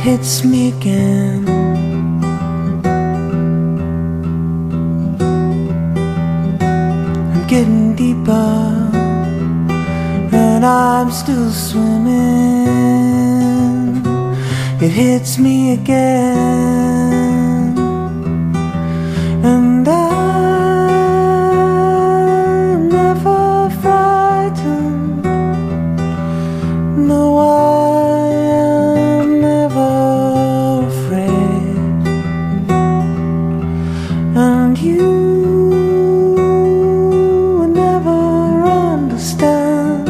hits me again. I'm getting deeper, and I'm still swimming. It hits me again, and I'm never frightened. No, I am never afraid. And you will never understand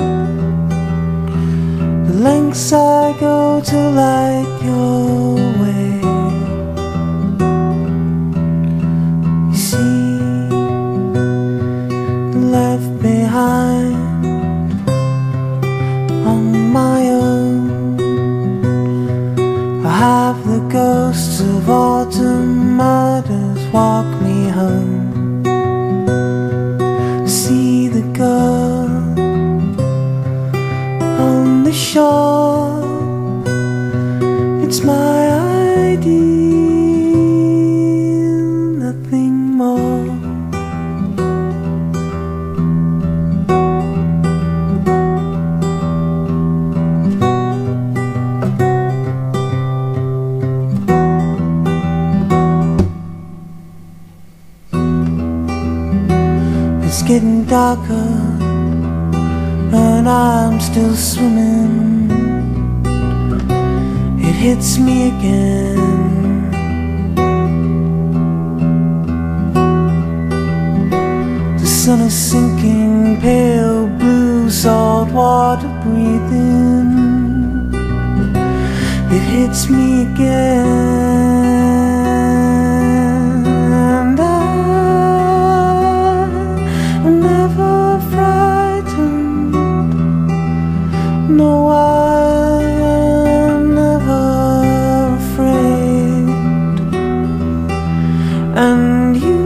the lengths I go to light your way. You see, left behind on my own, I have the ghosts of autumn mothers walk me home. See the girl on the shore, it's my ideal, nothing more. It's getting darker, and I'm still swimming. It hits me again. The sun is sinking, pale blue salt water breathing. It hits me again, and I'm never frightened. No, I am never afraid. And you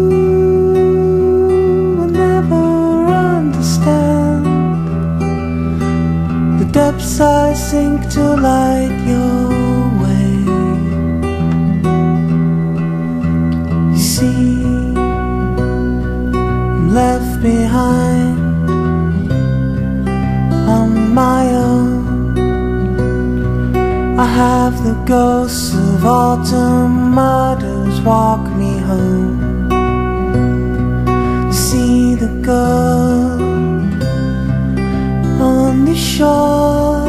will never understand the depths I sink to light your way. You see, I'm left behind on my own. I have the ghosts of autumn mothers walk me home. See the girl on the shore,